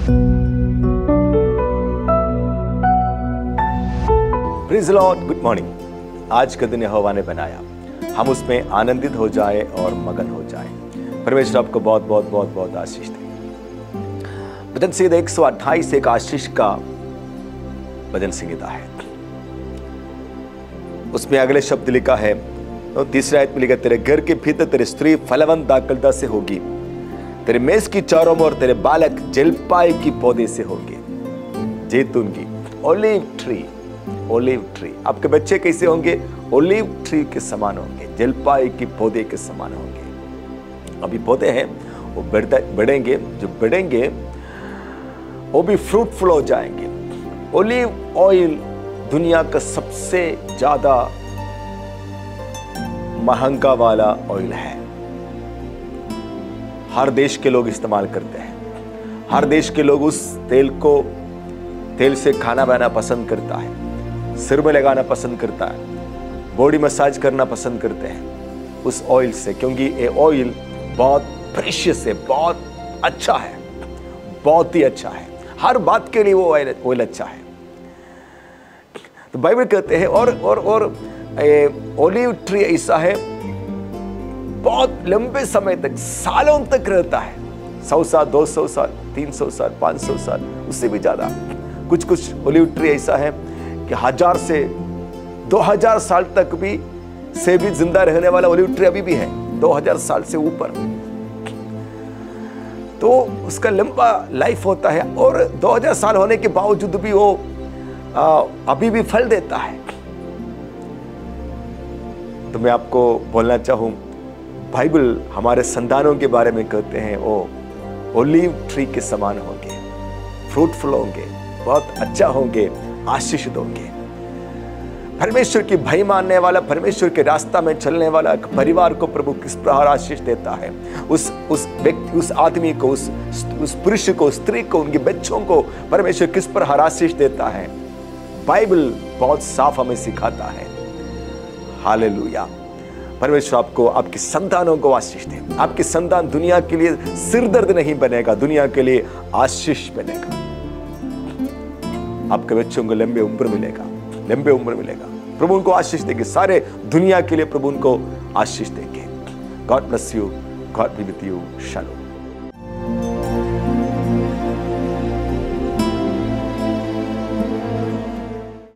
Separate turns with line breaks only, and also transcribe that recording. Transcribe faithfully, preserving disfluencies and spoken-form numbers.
Praise the lord, good morning. आज का दिन यहोवा ने बनाया, हम उसमें आनंदित हो जाए और मगन हो जाए। परमेश्वर आपको बहुत बहुत बहुत बहुत आशीष दे। भजन संहिता एक सौ अट्ठाईस एक आशीष का भजन संहिता है। उसमें अगले शब्द लिखा है, तो तीसरे आयत में लिखा, तेरे घर के भीतर तेरी स्त्री फलवंत दाखलता से होगी, तेरे मेज की चारों ओर तेरे बालक जलपाई की पौधे से होंगे। जैतून की ओलिव ट्री, ओलिव ट्री। आपके बच्चे कैसे होंगे? ओलिव ट्री के समान होंगे, जलपाई के पौधे के समान होंगे। अभी पौधे हैं, वो बढ़ेंगे, जो बढ़ेंगे वो भी फ्रूटफुल हो जाएंगे। ओलिव ऑयल दुनिया का सबसे ज्यादा महंगा वाला ऑयल है। हर देश के लोग इस्तेमाल करते हैं। हर देश के लोग उस तेल को तेल से खाना बनाना पसंद करता है, सिर में लगाना पसंद करता है, बॉडी मसाज करना पसंद करते हैं उस ऑयल से, क्योंकि ये ऑयल बहुत प्रेशियस है, बहुत अच्छा है, बहुत ही अच्छा है। हर बात के लिए वो ऑयल अच्छा है। तो बाइबल कहते हैं और और और ओलिव ट्री ऐसा है, बहुत लंबे समय तक, सालों तक रहता है। सौ साल, दो सौ साल, तीन सौ साल, पांच सौ साल, उससे भी ज्यादा। कुछ कुछ ओलिव ट्री ऐसा है कि हजार से दो हजार साल तक भी से भी जिंदा रहने वाला ओलिव ट्री अभी भी है, दो हजार साल से ऊपर। तो उसका लंबा लाइफ होता है और दो हजार साल होने के बावजूद भी वो आ, अभी भी फल देता है। तो मैं आपको बोलना चाहूं, बाइबल हमारे संतानों के बारे में कहते हैं वो ओलिव ट्री के समान होंगे, फ्रूटफुल होंगे, बहुत अच्छा होंगे, आशीषित होंगे। परमेश्वर की भय मानने वाला, परमेश्वर के रास्ता में चलने वाला परिवार को प्रभु किस प्रकार आशीष देता है। उस उस व्यक्ति, उस आदमी को, उस उस पुरुष को, स्त्री को, उनके बच्चों को परमेश्वर किस प्रकार आशीष देता है, बाइबल बहुत साफ हमें सिखाता है। हालेलुया। परमेश्वर आपको, आपकी संतानों को आशीष दे। आपकी संतान दुनिया के लिए सिरदर्द नहीं बनेगा, दुनिया के लिए आशीष बनेगा। आपके बच्चों को लंबे उम्र मिलेगा, लंबे उम्र मिलेगा। प्रभु उनको आशीष देंगे, सारे दुनिया के लिए प्रभु उनको आशीष देंगे। God bless you, God be with you. Shalom.